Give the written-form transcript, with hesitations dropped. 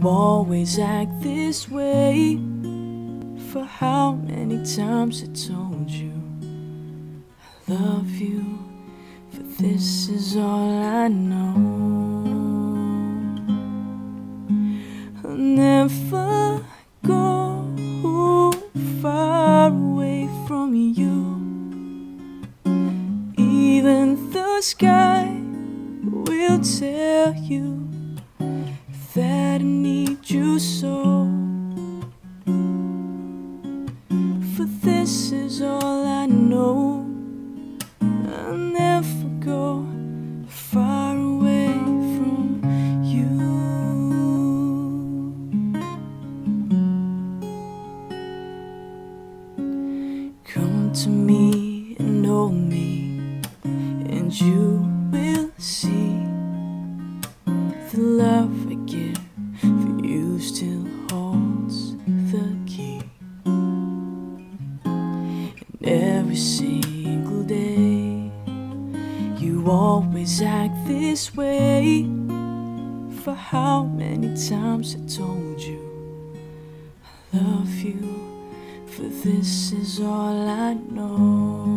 always act this way. For how many times I told you I love you, for this is all I know. I'll never go far away from you. Even the sky will tell you that I need you so. For this is all I know. I'll never go far away from you. Come to me and hold me, and you will see the love I give for you still holds the key. And every single day you always act this way. For how many times I told you I love you, for this is all I know.